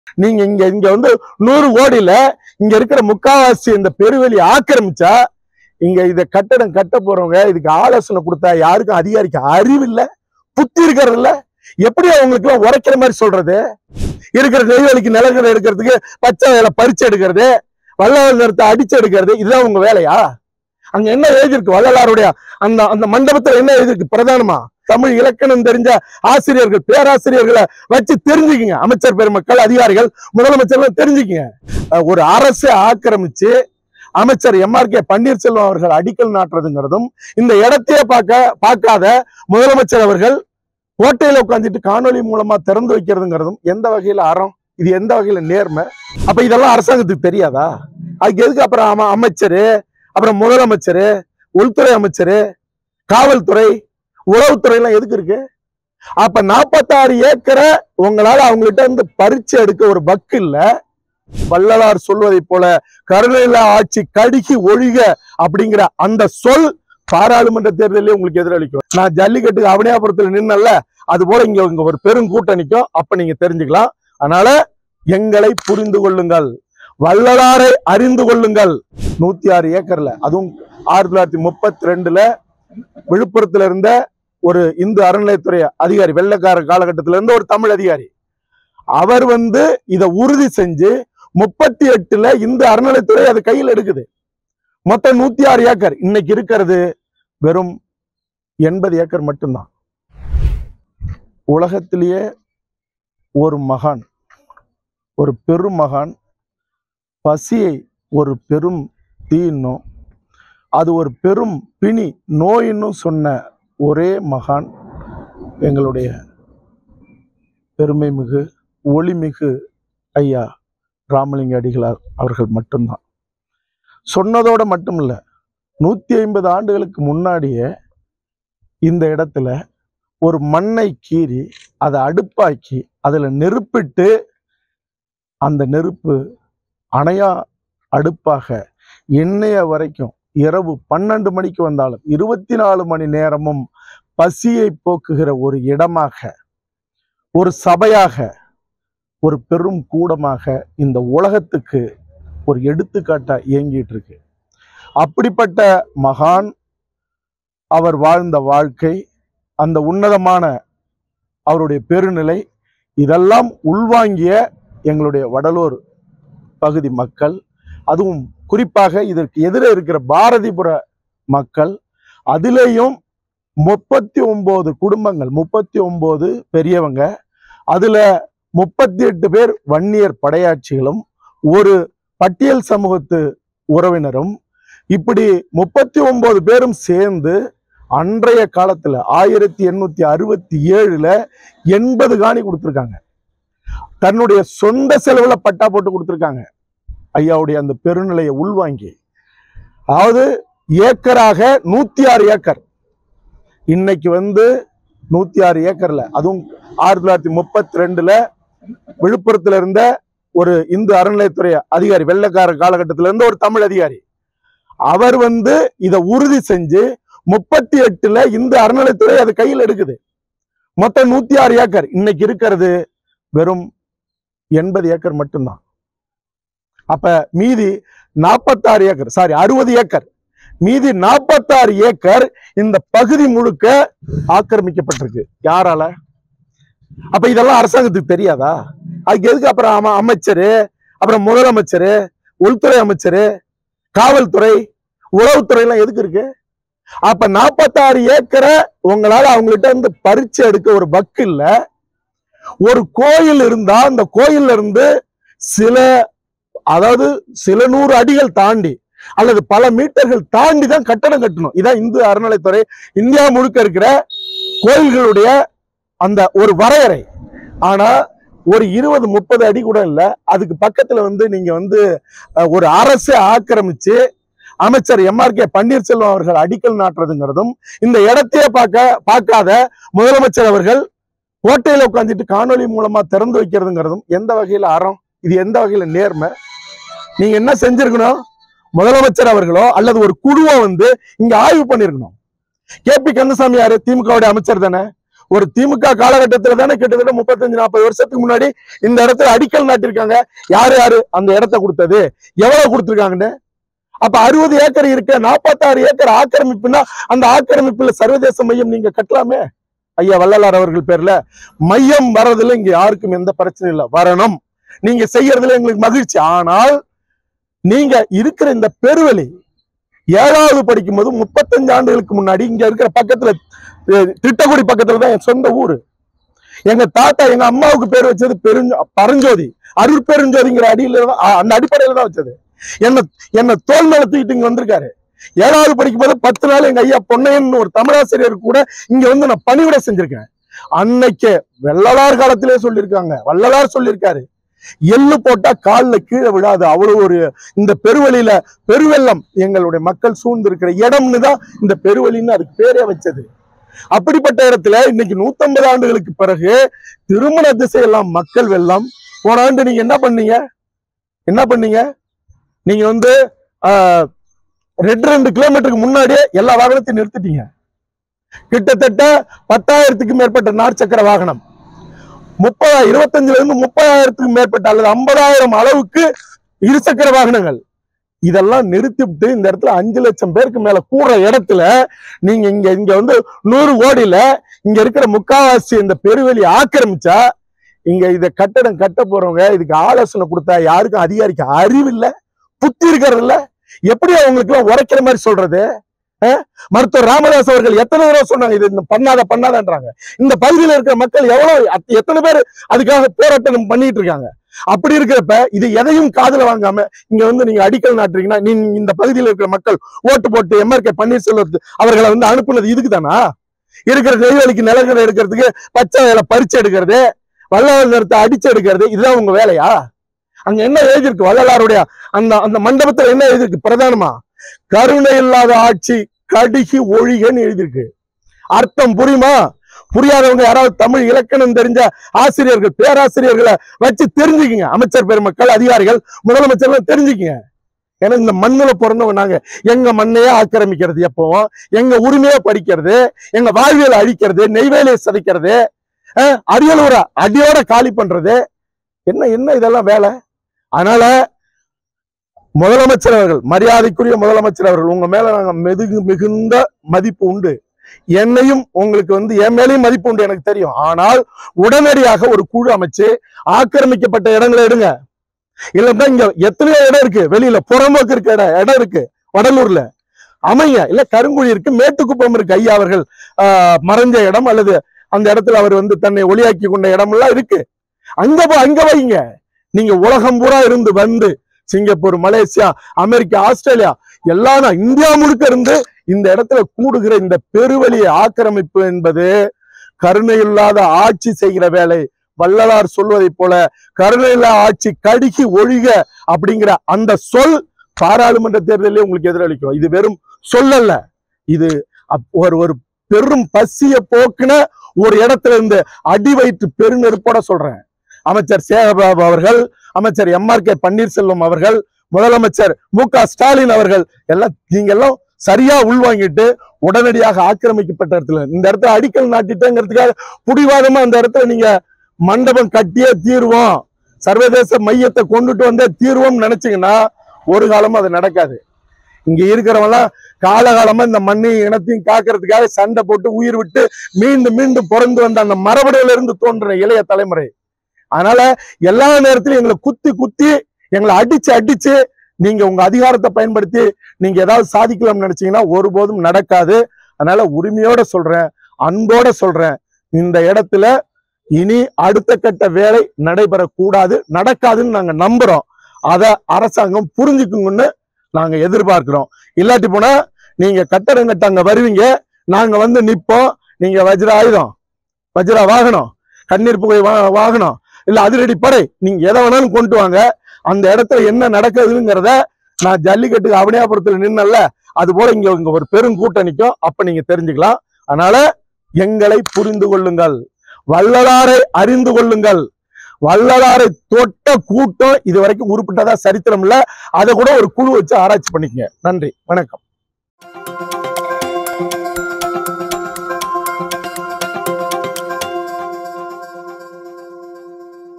நீங்க இங்க இங்க வந்து 100 கோடியில இங்க இருக்கிற முக்காவாசி இந்த பெருவெளி ஆக்கிரமிச்சா இங்க இத கட்டடம் கட்ட போறவங்க இதுக்கு ஆலோசனை கொடுத்தா யாருக்கும் அதிகாரிக்கு அறிவு இல்ல, புத்தி இருக்கிறது இல்ல. எப்படி அவங்களுக்கு எல்லாம் உரைக்கிற மாதிரி சொல்றது? இருக்கிற நெய்வேலிக்கு நிலங்களை எடுக்கிறதுக்கு பச்சை வேலை பறிச்சு எடுக்கிறது, வள்ளலார் நிறத்தை அடிச்சு எடுக்கிறது, இதுதான் உங்க வேலையா? அங்க என்ன எழுதிருக்கு? வள்ளலாருடைய அந்த அந்த மண்டபத்துல என்ன எழுதிருக்கு? பிரதானமா தமிழ் இலக்கணம் தெரிஞ்ச ஆசிரியர்கள், பேராசிரியர்களை வச்சு தெரிஞ்சுக்குங்க. அமைச்சர் பெருமக்கள், அதிகாரிகள், முதலமைச்சர்கள் தெரிஞ்சுக்குங்க. ஒரு அரசை ஆக்கிரமிச்சு அமைச்சர் எம்.ஆர்.கே. பன்னீர்செல்வம் அவர்கள் அடிக்கல் நாட்டுறதுங்கிறதும், இந்த இடத்தையே பார்க்காத முதலமைச்சர் அவர்கள் கோட்டையில உட்காந்துட்டு காணொலி மூலமா திறந்து வைக்கிறதுங்கிறதும் எந்த வகையில அறம்? இது எந்த வகையில நேர்மை? அப்ப இதெல்லாம் அரசாங்கத்துக்கு தெரியாதா? அதுக்கு எதுக்கு அப்புறம் அமைச்சரு, அப்புறம் முதலமைச்சரு, உள்துறை அமைச்சரு, காவல்துறை, உளவுத்துறை எல்லாம் எதுக்கு இருக்கு? அப்ப 46 ஏக்கரை உங்களால அவங்ககிட்ட இருந்து பறிச்சு எடுக்க ஒரு பக்கு இல்ல. வள்ளலார் சொல்வதை போல கருணையில்லா ஆட்சி கடுகி ஒழிக அப்படிங்கிற அந்த சொல் பாராளுமன்ற தேர்தலே உங்களுக்கு எதிரொலிக்கும். நான் ஜல்லிக்கட்டுக்கு அவனியாபுரத்துல நின்னல, அது போல இங்க ஒரு பெரும் கூட்டணிக்கும். அப்ப நீங்க தெரிஞ்சுக்கலாம். அதனால எங்களை புரிந்து கொள்ளுங்கள், வள்ளலாரை அறிந்து கொள்ளுங்கள். 106 ஏக்கர்ல, அதுவும் 1932 விழுப்புரத்துல இருந்த ஒரு இந்து அறநிலையத்துறை அதிகாரி, வெள்ளைக்கார காலகட்டத்தில இருந்த ஒரு தமிழ் அதிகாரி, அவர் இதை உறுதி செஞ்சு 38 இந்து அறநிலையத்துறை அது கையில் எடுக்குது. மொத்தம் 106 ஏக்கர். இன்னைக்கு இருக்கிறது வெறும் 80 ஏக்கர் மட்டும்தான். உலகத்திலேயே ஒரு மகான், ஒரு பெரும் மகான் பசியை ஒரு பெரும் தீன்னும் அது ஒரு பெரும் பிணி நோயின்னும் சொன்ன ஒரே மகான் எங்களுடைய பெருமை மிகு ஒளிமிகு ஐயா ராமலிங்க அடிகளார் அவர்கள் மட்டும்தான். சொன்னதோட மட்டும் இல்ல, 150 ஆண்டுகளுக்கு முன்னாடியே இந்த இடத்துல ஒரு மண்ணை கீறி அதை அடுப்பாக்கி அதுல நெருப்பிட்டு, அந்த நெருப்பு அணையா அடுப்பாக இன்னைய வரைக்கும் இரவு 12 மணிக்கு வந்தாலும் 24 மணி நேரமும் பசியை போக்குகிற ஒரு இடமாக, ஒரு சபையாக, ஒரு பெரும் கூடமாக இந்த உலகத்துக்கு ஒரு எடுத்துக்காட்டா இயங்கிட்டு இருக்கு. அப்படிப்பட்ட மகான் அவர் வாழ்ந்த வாழ்க்கை, அந்த உன்னதமான அவருடைய பெருநிலை, இதெல்லாம் உள்வாங்கிய எங்களுடைய வடலூர் பகுதி மக்கள், அதுவும் குறிப்பாக இதற்கு எதிரே இருக்கிற பாரதிபுர மக்கள், அதிலேயும் 39 குடும்பங்கள், 39 பெரியவங்க, அதுல 38 பேர் வன்னியர் படையாட்சிகளும் ஒரு பட்டியல் சமூகத்து உறவினரும், இப்படி 39 பேரும் சேர்ந்து அன்றைய காலத்துல 1867 80 காணி கொடுத்திருக்காங்க. தன்னுடைய சொந்த செலவுல பட்டா போட்டு கொடுத்திருக்காங்க. ஐயாவுடைய அந்த பெருநிலையை உள்வாங்கி, அதாவது ஏக்கராக 106 ஏக்கர். இன்னைக்கு 106 ஏக்கர்ல, அதுவும் 1932 விழுப்புரத்துல இருந்த ஒரு இந்து அறநிலையத்துறை அதிகாரி, வெள்ளைக்கார காலகட்டத்தில இருந்த ஒரு தமிழ் அதிகாரி, அவர் இதை உறுதி செஞ்சு 38 இந்து அறநிலையத்துறை அது கையில் எடுக்குது. மொத்தம் 106 ஏக்கர். இன்னைக்கு இருக்கிறது வெறும் 80 ஏக்கர் மட்டும்தான். அப்ப மீதி 46 ஏக்கர், 60 ஏக்கர், மீதி 46 ஏக்கர் இந்த பகுதி முழுக்க ஆக்கிரமிக்கப்பட்டிருக்கு. யாரால? அப்ப இதெல்லாம் அரசாங்கத்துக்கு தெரியாதா? அதுக்கு எதுக்கு அப்புறம் அமைச்சரு, அப்புறம் முதலமைச்சரு, உள்துறை அமைச்சரு, காவல்துறை, உளவுத்துறை எல்லாம் எதுக்கு இருக்கு? அப்ப 46 ஏக்கரை உங்களால அவங்ககிட்ட இருந்து பறிச்சு எடுக்க ஒரு பக்கு இல்ல. ஒரு கோயில் இருந்தா அந்த கோயில்ல இருந்து சில 100 அடிகள் தாண்டி அல்லது பல மீட்டர்கள் தாண்டி தான் கட்டடம் கட்டணும். இதான் இந்து அறநிலைத்துறை இந்தியா முழுக்க இருக்கிற கோயில்களுடைய அந்த ஒரு வரையறை. ஆனா ஒரு 20-30 அடி கூட இல்ல. அதுக்கு பக்கத்துல நீங்க ஒரு அரசை ஆக்கிரமிச்சு அமைச்சர் எம்.ஆர்.கே. பன்னீர்செல்வம் அவர்கள் அடிக்கல் நாட்டுறதுங்கிறதும், இந்த இடத்தையே பார்க்காத முதலமைச்சர் அவர்கள் கோட்டையில உட்காந்துட்டு காணொலி மூலமா திறந்து வைக்கிறதுங்கிறதும் எந்த வகையில அறம்? இது எந்த வகையில நேர்மை? நீங்க என்ன செஞ்சிருக்கணும்? முதலமைச்சர் அவர்களோ அல்லது ஒரு குழுவோ இங்க ஆய்வு பண்ணிருக்கணும். கே.பி. கந்தசாமி யாரு? திமுகவுடைய அமைச்சர் தானே. ஒரு திமுக காலகட்டத்துல தானே கிட்டத்தட்ட 35-40 வருஷத்துக்கு முன்னாடி இந்த இடத்துல அடிக்கல் நாட்டிருக்காங்க. யாரு யாரு அந்த இடத்த கொடுத்தது, எவ்வளவு கொடுத்திருக்காங்கன்னு. அப்ப 60 ஏக்கர் இருக்க 46 ஏக்கர் ஆக்கிரமிப்புனா அந்த ஆக்கிரமிப்புல சர்வதேச மையம் நீங்க கட்டலாமே. ஐயா வள்ளலார் அவர்கள் பேர்ல மையம் வர்றதுல இங்க யாருக்கும் எந்த பிரச்சனையும் இல்லை. வரணும், நீங்க செய்யறதுல எங்களுக்கு மகிழ்ச்சி. ஆனால் நீங்க இருக்கிற இந்த பெருவெளி 7வது படிக்கும் போது 35 ஆண்டுகளுக்கு முன்னாடி இங்க இருக்கிற பக்கத்துல திட்டக்குடி பக்கத்துல தான் என் சொந்த ஊரு. எங்க தாத்தா எங்க அம்மாவுக்கு பேர் வச்சது பரஞ்சோதி, அருள் பெருஞ்சோதிங்கிற அடியில அந்த அடிப்படையில தான் வச்சது. என்ன தோல் மேல தூக்கிட்டு இங்க வந்திருக்காரு. 7வது படிக்கும் போது 10 நாள் எங்க ஐயா பொன்னையன் ஒரு தமிழாசிரியர் கூட இங்க வந்து நான் பணிவிட செஞ்சிருக்கேன். அன்னைக்கு வள்ளலார் காலத்திலே சொல்லியிருக்காங்க, வள்ளலார் சொல்லியிருக்காரு, எள்ளு போட்டா கால்ல கீழே விடாது. அவ்வளவு ஒரு இந்த பெருவெளியில பெருவெள்ளம் எங்களுடைய மக்கள் சூழ்ந்திருக்கிற இடம்னு தான் இந்த பெருவெளின்னு அதுக்கு பேரே வச்சது. அப்படிப்பட்ட இடத்துல இன்னைக்கு 150 ஆண்டுகளுக்கு பிறகு திருமண திசையெல்லாம் மக்கள் வெள்ளம். போன ஆண்டு நீங்க என்ன பண்ணீங்க? நீங்க வந்து 2 கிலோமீட்டருக்கு முன்னாடியே எல்லா வாகனத்தையும் நிறுத்திட்டீங்க. கிட்டத்தட்ட 10,000க்கு மேற்பட்ட 4 சக்கர வாகனம், 25,000 இருந்து 30,000க்கு மேற்பட்ட அல்லது 50,000 அளவுக்கு 2 சக்கர வாகனங்கள் இதெல்லாம் நிறுத்திவிட்டு இந்த இடத்துல 5 லட்சம் பேருக்கு மேல கூடுற இடத்துல நீங்க இங்க வந்து 100 கோடியில இங்க இருக்கிற முக்காவாசி இந்த பெருவெளி ஆக்கிரமிச்சா இங்க இத கட்டடம் கட்ட போறவங்க இதுக்கு ஆலோசனை கொடுத்தா யாருக்கும் அதிகாரிக்கு அறிவு இல்ல, புத்தி இருக்கிறது இல்ல. எப்படி அவங்களுக்கு எல்லாம் உரைக்கிற மாதிரி சொல்றது? மருத்துவர் ராமதாஸ் அவர்கள் எத்தனை தடவை சொன்னாங்க இது பண்ணாதன்றாங்க. இந்த பகுதியில் இருக்கிற மக்கள் எத்தனை பேர் அதுக்காக போராட்டம் பண்ணிட்டு இருக்காங்க. அப்படி இருக்கிறப்ப இது எதையும் காதுல வாங்காம இங்க வந்து நீங்க அடிக்கல் நாட்டுறீங்கன்னா இந்த பகுதியில் இருக்கிற மக்கள் ஓட்டு போட்டு எம்ஆர்கே பன்னீர்செல்வம் அவர்களை வந்து அனுப்புனது இதுக்கு தானா? இருக்கிற நெய்வேலிக்கு நிலங்களை எடுக்கிறதுக்கு பச்சை வேலை பறிச்சு எடுக்கிறது, வள்ளலார் நிறத்தை அடிச்சு எடுக்கிறது, இதுதான் உங்க வேலையா? அங்க என்ன எழுதிருக்கு? வள்ளலாருடைய அந்த மண்டபத்துல என்ன எழுதிருக்கு? பிரதானமா கருணை இல்லாத ஆட்சி கடுகி ஒழிகன்னு எழுதியிருக்கு. அர்த்தம் புரியுமா? புரியாதவங்க யாராவது தமிழ் இலக்கணம் தெரிஞ்ச ஆசிரியர்கள் பேராசிரியர்களை வச்சு தெரிஞ்சுக்குங்க. அமைச்சர் பெருமக்கள் அதிகாரிகள் முதலமைச்சர்கள் தெரிஞ்சுக்குங்க. ஏன்னா இந்த மண்ணுல பிறந்தவங்க நாங்க. எங்க மண்ணையே ஆக்கிரமிக்கிறது, எப்பவும் எங்க உரிமையை பறிக்கிறது, எங்க வாழ்வியலை அழிக்கிறது, நெய்வேலியை சதைக்கிறது, அரியலூர அடியோட காலி பண்றது, என்ன இதெல்லாம் வேலை? அதனால முதலமைச்சர் அவர்கள், மரியாதைக்குரிய முதலமைச்சர் அவர்கள், உங்க மேல நாங்க மிகுந்த மதிப்பு உண்டு. என்னையும் உங்களுக்கு வந்து என் மேலையும் மதிப்பு உண்டு, எனக்கு தெரியும். ஆனால் உடனடியாக ஒரு குழு அமைச்சு ஆக்கிரமிக்கப்பட்ட இடங்களை எடுங்க. இல்லைன்னா இங்க எத்தனையோ இடம் இருக்கு, வெளியில புறம்போக்கு இருக்க இடம் இருக்கு, வடலூர்ல அமைங்க. இல்ல கருங்குழி இருக்கு, மேட்டுக்குப்பம் இருக்கு, ஐயா அவர்கள் மறைஞ்ச இடம் அல்லது அந்த இடத்துல அவர் வந்து தன்னை ஒளியாக்கி கொண்ட இடம் எல்லாம் இருக்கு. அங்க வைங்க. நீங்க உலகம் பூரா இருந்து வந்து சிங்கப்பூர், மலேசியா, அமெரிக்கா, ஆஸ்திரேலியா எல்லாம் இந்தியா முழுக்க இருந்து இந்த இடத்துல கூடுகிற இந்த பெருவெளியை ஆக்கிரமிப்பு என்பது கருணை இல்லாத ஆட்சி செய்கிற வேலை. வள்ளலார் சொல்வதை போல கருணை இல்லாத ஆட்சி கடுகி ஒழிக அப்படிங்கிற அந்த சொல் பாராளுமன்ற தேர்தலே உங்களுக்கு எதிரொலிக்கும். இது வெறும் சொல்லல்ல, இது ஒரு பெரும் பசிய போக்குன ஒரு இடத்துல இருந்து அடி வயிற்று பெருநெருப்போட சொல்றேன். அமைச்சர் சேகர்பாபு அவர்கள், அமைச்சர் எம்ஆர்கே பன்னீர்செல்வம் அவர்கள், முதலமைச்சர் மு.க. ஸ்டாலின் அவர்கள் எல்லாம் நீங்க எல்லாம் சரியா உள்வாங்கிட்டு உடனடியாக ஆக்கிரமிக்கப்பட்ட இடத்துல இந்த இடத்துல அடிக்கல் நாட்டிட்டேங்கிறதுக்காக புடிவாதமா அந்த இடத்துல நீங்க மண்டபம் கட்டியே தீர்வோம், சர்வதேச மையத்தை கொண்டுட்டு வந்தே தீர்வோம் நினைச்சீங்கன்னா ஒரு காலமும் அது நடக்காது. இங்க இருக்கிறவங்களாம் காலகாலமா இந்த மண்ணையும் இனத்தையும் காக்கிறதுக்காக சண்டை போட்டு உயிர் விட்டு மீண்டும் மீண்டும் பிறந்து வந்த அந்த மரபுடையில இருந்து தோன்ற இளைய தலைமுறை. அதனால எல்லா நேரத்திலும் எங்களை குத்தி எங்களை அடிச்சு நீங்க உங்க அதிகாரத்தை பயன்படுத்தி நீங்க ஏதாவது சாதிக்கலாம்னு நினைச்சீங்கன்னா ஒருபோதும் நடக்காது. அதனால உரிமையோட சொல்றேன், அன்போட சொல்றேன், இந்த இடத்துல இனி அடுத்த கட்ட வேலை நடைபெறக்கூடாது, நடக்காதுன்னு நாங்க நம்புறோம். அத அரசாங்கம் புரிஞ்சுக்குங்கன்னு நாங்க எதிர்பார்க்கிறோம். இல்லாட்டி போனா நீங்க கட்டடம் கட்ட அங்க வருவீங்க, நாங்க வந்து நிப்போம். நீங்க வஜ்ர ஆயுதம், வஜ்ர வாகனம், கண்ணீர் புகை வாகனம், இல்ல அதிரடி படை, நீங்க எதை வேணாலும் கொண்டு வாங்க. அந்த இடத்துல என்ன நடக்குதுங்கிறத நான் ஜல்லிக்கட்டுக்கு அவனியாபுரத்துல நின்னல, அது போல இங்க ஒரு பெருங்கூட்டம் நிற்கும், அப்ப நீங்க தெரிஞ்சுக்கலாம். அதனால எங்களை புரிந்து கொள்ளுங்கள், வள்ளலாரை அறிந்து கொள்ளுங்கள். வள்ளலாரை தொட்ட கூட்டம் இது வரைக்கும் உருப்பிட்டதா சரித்திரம் இல்ல. அதை கூட ஒரு குழு வச்சு ஆராய்ச்சி பண்ணிக்கங்க. நன்றி, வணக்கம்.